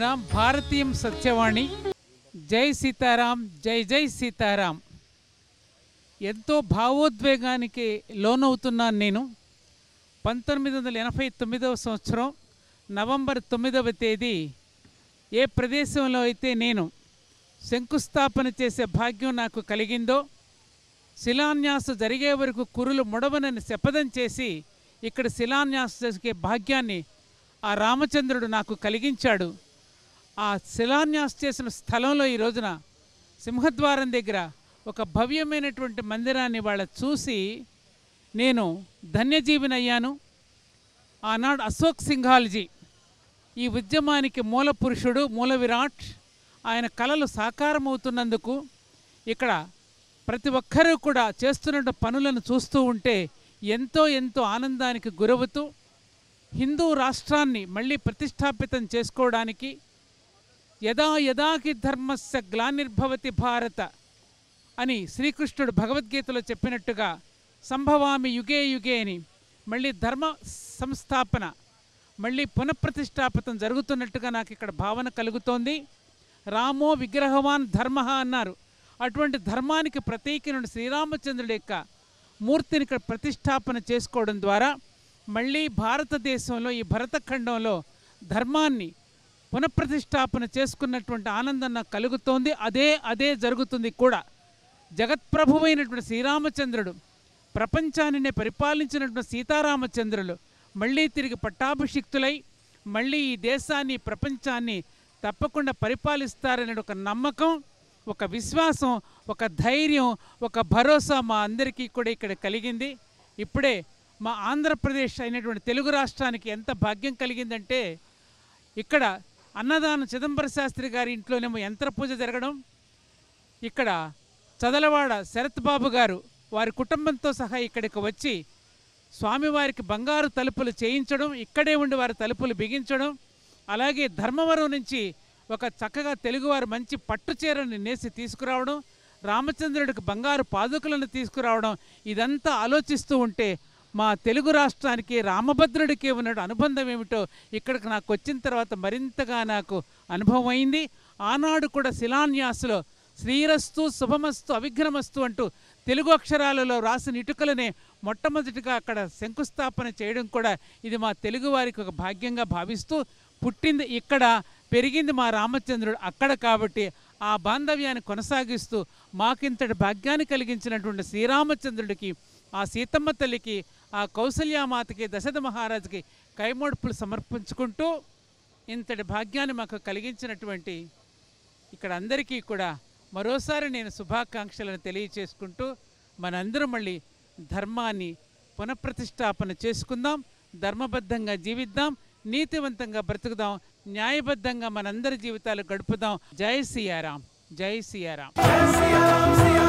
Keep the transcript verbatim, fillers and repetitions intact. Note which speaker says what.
Speaker 1: సాయిరాం, భారతీయం సత్యవాణి. జై సీతారాం, జై జై సీతారాం. ఎంతో భావోద్వేగానికి లోనవుతున్నాను నేను. పంతొమ్మిది వందల ఎనభై తొమ్మిదవ సంవత్సరం నవంబర్ తొమ్మిదవ తేదీ ఏ ప్రదేశంలో అయితే నేను శంకుస్థాపన చేసే భాగ్యం నాకు కలిగిందో, శిలాన్యాస జరిగే వరకు కురులు ముడవనని శపథం చేసి ఇక్కడ శిలాన్యాస చేసే భాగ్యాన్ని ఆ రామచంద్రుడు నాకు కలిగించాడు. ఆ శిలాన్యాస చేసిన స్థలంలో ఈ రోజున సింహద్వారం దగ్గర ఒక భవ్యమైనటువంటి మందిరాన్ని వాళ్ళ చూసి నేను ధన్యజీవినయ్యాను. ఆనాడు అశోక్ సింఘాల్జీ ఈ ఉద్యమానికి మూల పురుషుడు, మూల విరాట్. ఆయన కళలు సాకారమవుతున్నందుకు ఇక్కడ ప్రతి ఒక్కరూ కూడా చేస్తున్న పనులను చూస్తూ ఉంటే ఎంతో ఎంతో ఆనందానికి గురవుతూ హిందూ రాష్ట్రాన్ని మళ్ళీ ప్రతిష్టాపితం చేసుకోవడానికి యదా యదాకి ధర్మస్య గ్లానిర్భవతి భారత అని శ్రీకృష్ణుడు భగవద్గీతలో చెప్పినట్టుగా సంభవామి యుగే యుగే అని మళ్ళీ ధర్మ సంస్థాపన, మళ్ళీ పునఃప్రతిష్టాపితం జరుగుతున్నట్టుగా నాకు ఇక్కడ భావన కలుగుతోంది. రామో విగ్రహవాన్ ధర్మ అన్నారు. అటువంటి ధర్మానికి ప్రతీకనుడు శ్రీరామచంద్రుడి యొక్క మూర్తిని ఇక్కడ ప్రతిష్టాపన చేసుకోవడం ద్వారా మళ్ళీ భారతదేశంలో ఈ భరతఖండంలో ధర్మాన్ని పునఃప్రతిష్టాపన చేసుకున్నటువంటి ఆనందం నాకు కలుగుతోంది. అదే అదే జరుగుతుంది కూడా. జగత్ప్రభువైనటువంటి శ్రీరామచంద్రుడు, ప్రపంచాన్ని పరిపాలించినటువంటి సీతారామచంద్రులు మళ్ళీ తిరిగి పట్టాభిషిక్తులై మళ్ళీ ఈ దేశాన్ని, ప్రపంచాన్ని తప్పకుండా పరిపాలిస్తారనే ఒక నమ్మకం, ఒక విశ్వాసం, ఒక ధైర్యం, ఒక భరోసా మా అందరికీ కూడా ఇక్కడ కలిగింది. ఇప్పుడే మా ఆంధ్రప్రదేశ్ అయినటువంటి తెలుగు రాష్ట్రానికి ఎంత భాగ్యం కలిగిందంటే, ఇక్కడ అన్నదాన చిదంబర శాస్త్రి గారి ఇంట్లోనేమో యంత్ర పూజ జరగడం, ఇక్కడ చదలవాడ శరత్ బాబు గారు వారి కుటుంబంతో సహా ఇక్కడికి వచ్చి స్వామివారికి బంగారు తలుపులు చేయించడం, ఇక్కడే ఉండి వారి తలుపులు బిగించడం, అలాగే ధర్మవరం నుంచి ఒక చక్కగా తెలుగువారు మంచి పట్టు చీరని నేసి తీసుకురావడం, రామచంద్రుడికి బంగారు పాదుకలను తీసుకురావడం, ఇదంతా ఆలోచిస్తూ ఉంటే మా తెలుగు రాష్ట్రానికి రామభద్రుడికి ఉన్న అనుబంధం ఏమిటో ఇక్కడికి నాకు వచ్చిన తర్వాత మరింతగా నాకు అనుభవం అయింది. ఆనాడు కూడా శిలాన్యాసులో శ్రీరస్తు శుభమస్తు అవిఘ్నమస్తు అంటూ తెలుగు అక్షరాలలో రాసిన ఇటుకలనే మొట్టమొదటిగా అక్కడ శంకుస్థాపన చేయడం కూడా ఇది మా తెలుగు వారికి ఒక భాగ్యంగా భావిస్తూ, పుట్టింది ఇక్కడ, పెరిగింది మా రామచంద్రుడు అక్కడ కాబట్టి ఆ బాంధవ్యాన్ని కొనసాగిస్తూ మాకింతటి భాగ్యాన్ని కలిగించినటువంటి శ్రీరామచంద్రుడికి, ఆ సీతమ్మ తల్లికి, ఆ కౌసల్యామాతకి, దశరథ మహారాజుకి కైమోడ్పులు సమర్పించుకుంటూ ఇంతటి భాగ్యాన్ని మాకు కలిగించినటువంటి ఇక్కడ అందరికీ కూడా మరోసారి నేను శుభాకాంక్షలను తెలియచేసుకుంటూ మనందరం మళ్ళీ ధర్మాన్ని పునఃప్రతిష్టాపన చేసుకుందాం, ధర్మబద్ధంగా జీవిద్దాం, నీతివంతంగా బ్రతుకుదాం, న్యాయబద్ధంగా మనందరి జీవితాలు గడుపుదాం. జై సియారాం, జై సియారాం.